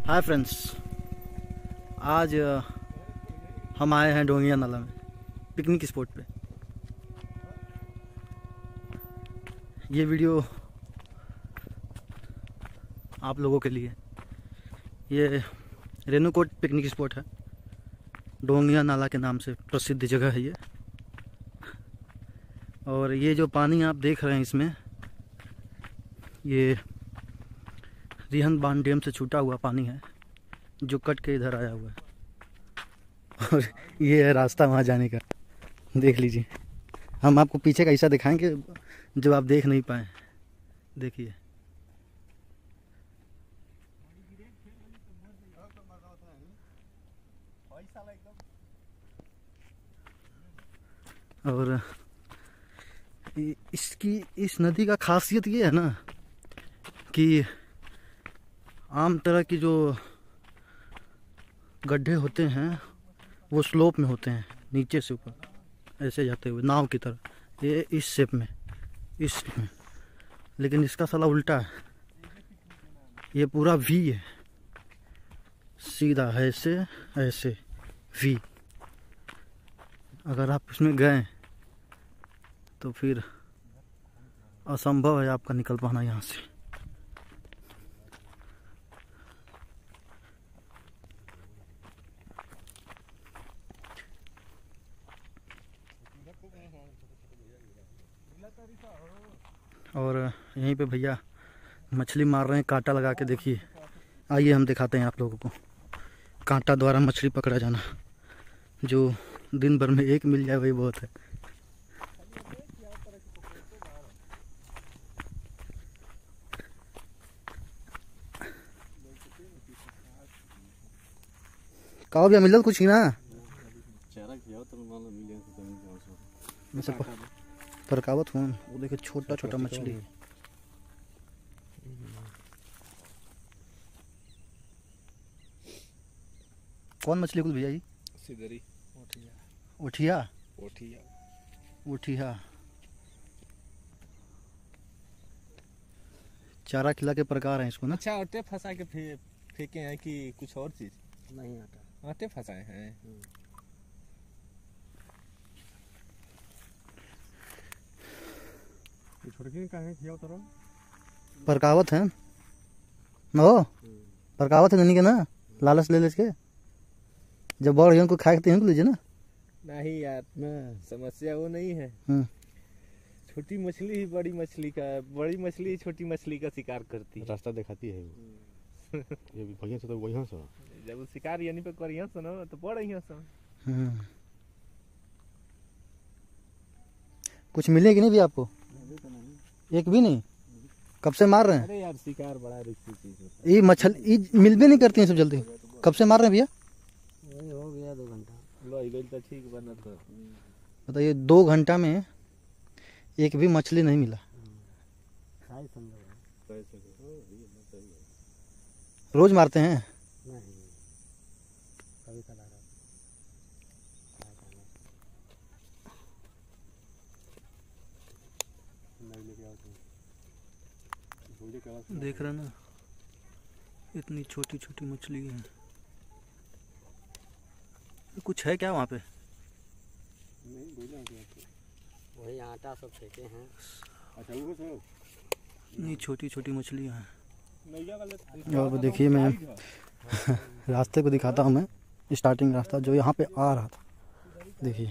Hi friends, आज हम आए हैं डोंगिया नाला में पिकनिक स्पॉट पे। ये वीडियो आप लोगों के लिए। ये रेणुकूट पिकनिक स्पॉट है, डोंगिया नाला के नाम से प्रसिद्ध जगह है ये। और ये जो पानी आप देख रहे हैं इसमें, ये रिहन बांध डैम से छूटा हुआ पानी है जो कट के इधर आया हुआ है। और ये है रास्ता वहाँ जाने का, देख लीजिए। हम आपको पीछे का हिस्सा दिखाएंगे जो आप देख नहीं पाए। देखिए, और इस नदी का खासियत ये है ना कि आम तरह की जो गड्ढे होते हैं वो स्लोप में होते हैं, नीचे से ऊपर ऐसे जाते हुए नाव की तरह, ये इस शेप में, इसमें। लेकिन इसका साला उल्टा है, ये पूरा वी है, सीधा ऐसे ऐसे वी। अगर आप इसमें गए तो फिर असंभव है आपका निकल पाना यहाँ से। और यहीं पे भैया मछली मार रहे हैं कांटा लगा के। देखिए, आइए हम दिखाते हैं आप लोगों को कांटा द्वारा मछली पकड़ा जाना। जो दिन भर में एक मिल जाए वही बहुत है। कहो भैया मिलल कुछ ही ना परकावत हूँ। वो देखिए छोटा छोटा मछली है। कौन मछली कुल भैया जी? सिदरी, उठिया, ओठिया, उठिया। चारा खिला के प्रकार है इसको ना। अच्छा, आटे फंसा के फेंके हैं कि कुछ और चीज? नहीं, आटे फंसाए हैं। परकावत है ओ, परकावत है के ना, लालच ले के जब बड़ को खाते हैं लीजिए ना। नहीं यार, समस्या वो नहीं है। छोटी मछली ही बड़ी मछली का, बड़ी मछली ही छोटी मछली का शिकार करती है, रास्ता दिखाती है। ये भी बढ़िया से तो बढ़िया से जब शिकार यानी पे करिया सुनो तो बढ़िया से। कुछ मिलेगी नहीं भी आपको? एक भी नहीं? कब से मार रहे हैं? अरे यार, शिकार बड़ा रिस्की चीज होता है। ये मछली मिल भी नहीं करती है सब जल्दी। कब से मार रहे हैं भैया? हो गया 2 घंटा। लो तो ठीक बना तो बताइए, 2 घंटा में एक भी मछली नहीं मिला। रोज मारते हैं? नहीं, कभी कभार। देख रहे ना, इतनी छोटी छोटी मछली है। कुछ है क्या वहाँ पे? वही आटा सब फेंके हैं। अच्छा, वो सब इतनी छोटी छोटी मछलियाँ हैं। और देखिए, मैं रास्ते को दिखाता हूँ। मैं स्टार्टिंग रास्ता जो यहाँ पे आ रहा था, देखिए।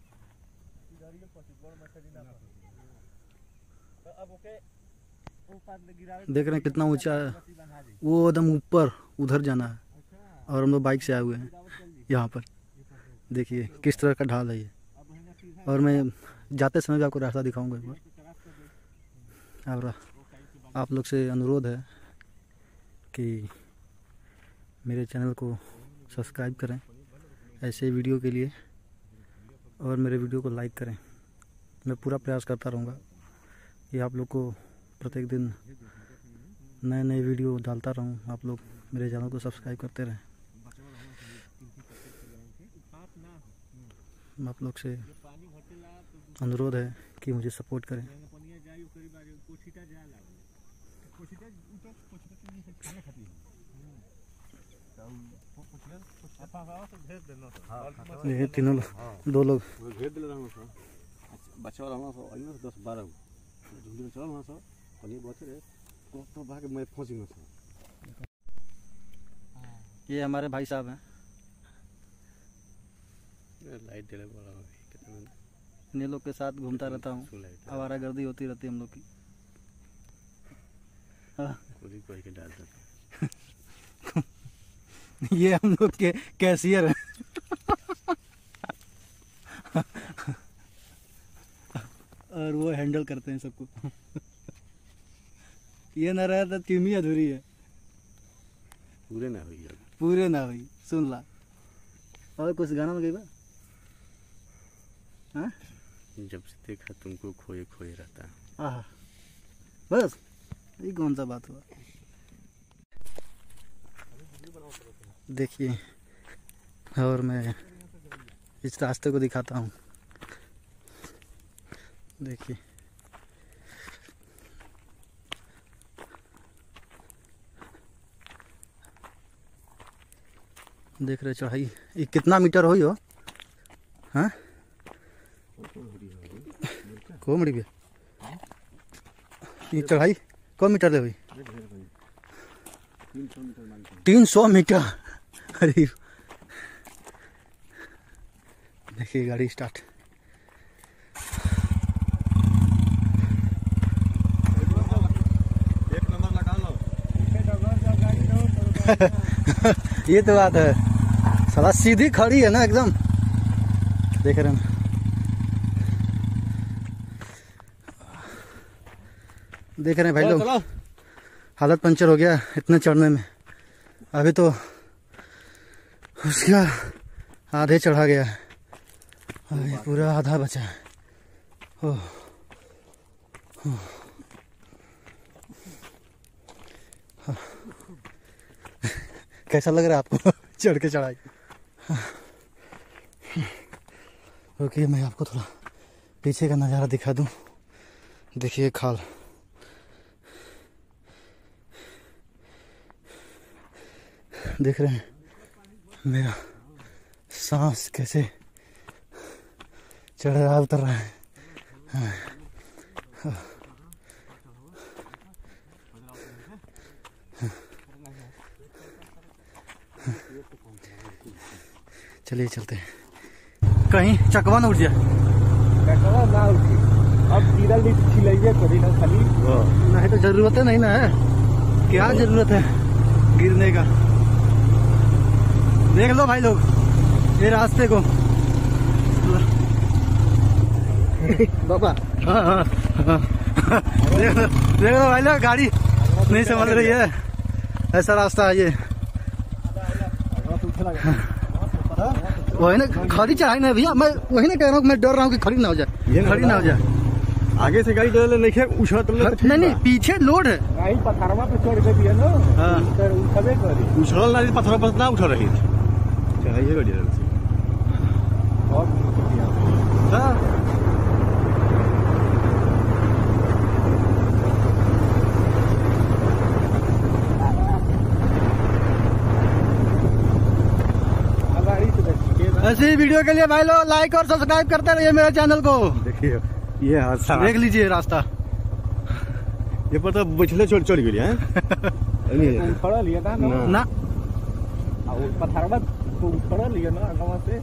देख रहे हैं कितना ऊंचा है वो, एकदम ऊपर उधर जाना है। और हम लोग बाइक से आए हुए हैं यहाँ पर। देखिए किस तरह का ढाल है ये। और मैं जाते समय भी आपको रास्ता दिखाऊंगा एक बार। और आप लोग से अनुरोध है कि मेरे चैनल को सब्सक्राइब करें ऐसे वीडियो के लिए, और मेरे वीडियो को लाइक करें। मैं पूरा प्रयास करता रहूँगा कि आप लोग को प्रत्येक दिन नए नए वीडियो डालता रहूँ। आप लोग मेरे चैनल को सब्सक्राइब करते रहें। आप लोग से अनुरोध है कि मुझे सपोर्ट करें। ये तीनों दो लोग बच्चा वाला सो अइनो 10-12 झुंडी में चल वहां सो और ये बच्चे रे तो भाग मैं फंसी में सो। ये हमारे भाई साहब हैं। लाइट दे वाला कितना इन लोग के साथ घूमता रहता हूँ, आवारागर्दी होती रहती है हम लोग की। कोई कोई के डाल देता। ये हम लोग के कैशियर हैं। और वो हैंडल करते हैं सबको। ये ना रहा तो टीम ही अधूरी है। पूरे ना हुई पूरे ना हुई, सुन ला। और कुछ गाना में गई बा? हाँ? जब से देखा तुमको खोए खोए रहता। आहा, बस ये कौन सा बात हुआ। देखिए, और मैं इस रास्ते को दिखाता हूँ। देखिए, देख रहे चढ़ाई ये कितना मीटर हुई हो? हाँ कोमड़ी भी ये चढ़ाई कौ मीटर ले हुई? 300 मीटर। अरे देखिए गाड़ी स्टार्ट। एक नंबर लगा लो। ये तो बात है, साला सीधी खड़ी है ना एकदम। देख रहे हैं, देख रहे हैं भाई लोग, हालत पंचर हो गया इतने चढ़ने में। अभी तो उसका आधे चढ़ा गया, अभी पूरा आधा बचा है। ओह कैसा लग रहा है आपको चढ़ के चढ़ाई? रुकिए मैं आपको थोड़ा पीछे का नज़ारा दिखा दूं। देखिए खाल, देख रहे हैं मेरा सांस कैसे चढ़ रहा उतर रहा है। चलिए चलते हैं, कहीं चकवा न उठ जाए। चकवा ना उठी, अब गिरल भी खिलाइए कभी ना खाली। नहीं तो जरूरत है नहीं ना है, क्या जरूरत है गिरने का। देख लो भाई लोग ये रास्ते को। बाबा देख लो भाई लोग, गाड़ी नहीं समझ रही है, ऐसा रास्ता है ये। वही ना खड़ी चढ़ाई ना भैया, मैं वही ना कह रहा हूँ, मैं डर रहा हूँ कि खड़ी ना हो जाए, खड़ी ना हो जाए। आगे से गाड़ी डाले नहीं उछल तुम नहीं पीछे लोड है। गाड़ी पथरवा पे चढ़ गई है ना। हाँ उठबे करी, उछल ना पत्थर पर ना उछल रही चढ़ाइए गाड़ी और ऐसे ही वीडियो के लिए भाई लोग लाइक और सब्सक्राइब करते रहिए मेरे चैनल को। देखिए ये हादसा देख लीजिए रास्ता, ये पर तो बिछले चढ़ गई है। खड़ा लिया था ना और पथरवा तो खड़ा लिया ना गांव से।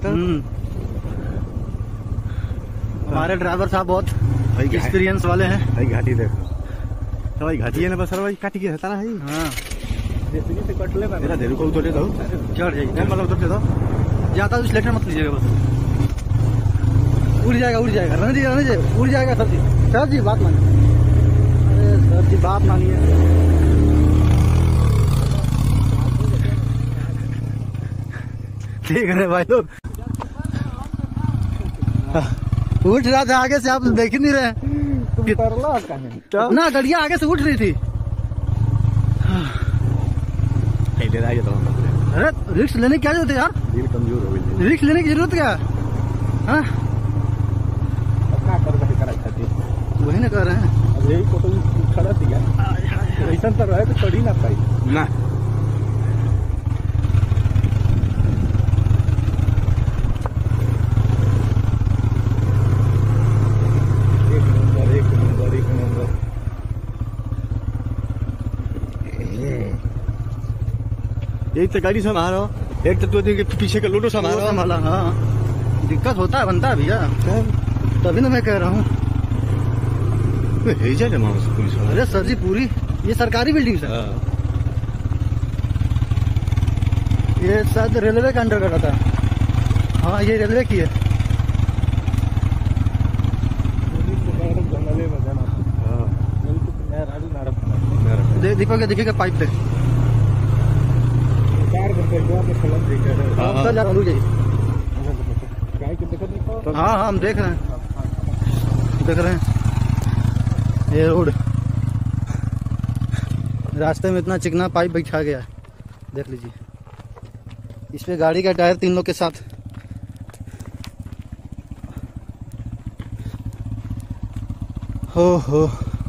हमारे ड्राइवर साहब बहुत एक्सपीरियंस वाले हैं। भाई घाटी देखो, तो भाई घाटी है ना, बस भाई काटी के रहता ना है। हाँ जेसीबी से कट ले मैं मेरा देर को उतरे दो, चढ़ जाइए, मतलब उतरते दो ज्यादा उस लेटर मत लीजिएगा, बस उड़ जाएगा रहने दीजिए उड़ जाएगा। सर जी सर जी बात मानिए, अरे सर जी बात मानिए। ठीक है भाई लोग, उठ रहा था आगे से, आप देख ही नहीं रहे। तुम करला कहां ना गाड़िया आगे से उठ रही थी। अरे रिस्क लेने की क्या जरूरत है यार, दिल कमजोर हो गई, रिस्क लेने की जरूरत क्या? हाँ अपना कर करा खाती वही ना कर रहे हैं। अब यही को तो खड़ा दिया ऐसा तो रहे तो चढ़ी ना पाई ना एक तो गाड़ी संभालो, एक तो तू पीछे का लोटो संभालो। संभाला, हाँ दिक्कत होता है, बनता है भैया, तभी ना मैं कह रहा हूँ। है जाए पुलिस वाला। अरे सर जी पूरी ये सरकारी बिल्डिंग सर, ये शायद रेलवे का अंडर का था। हाँ ये रेलवे की है। देखिएगा पाइप पे हाँ हाँ हम देख रहे हैं ये रोड रास्ते में इतना चिकना पाइप बिछा गया है, देख लीजिए। इस पे गाड़ी का टायर 3 लोग के साथ। हो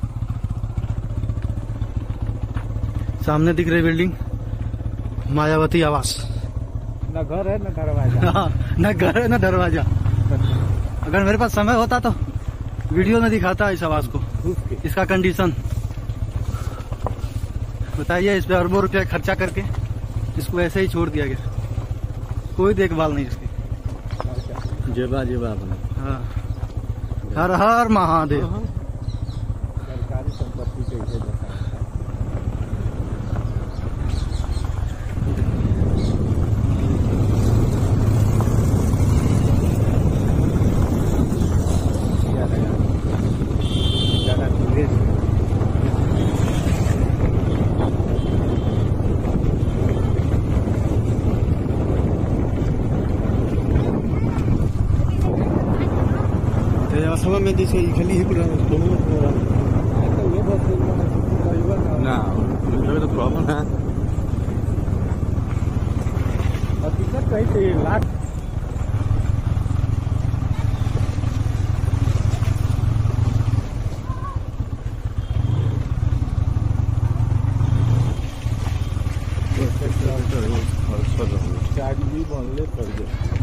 सामने दिख रही बिल्डिंग मायावती आवास। न घर है न दरवाजा। न घर है न दरवाजा। अगर मेरे पास समय होता तो वीडियो में दिखाता इस आवास को, इसका कंडीशन बताइए। इस पे अरबों रुपया खर्चा करके इसको ऐसे ही छोड़ दिया गया, कोई देखभाल नहीं इसकी। जेबा हाँ हर हर महादेव। सरकारी संपत्ति कैसे बताया। समय में जैसे खाली ही पूरा ना तो प्रॉब्लम है। हकीकत कही थी लाख चार्ज भी बनले पड़ गए।